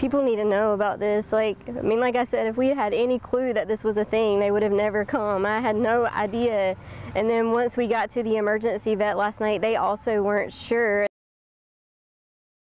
people need to know about this. Like, I mean, like I said, if we had any clue that this was a thing, they would have never come. I had no idea. And then once we got to the emergency vet last night, they also weren't sure.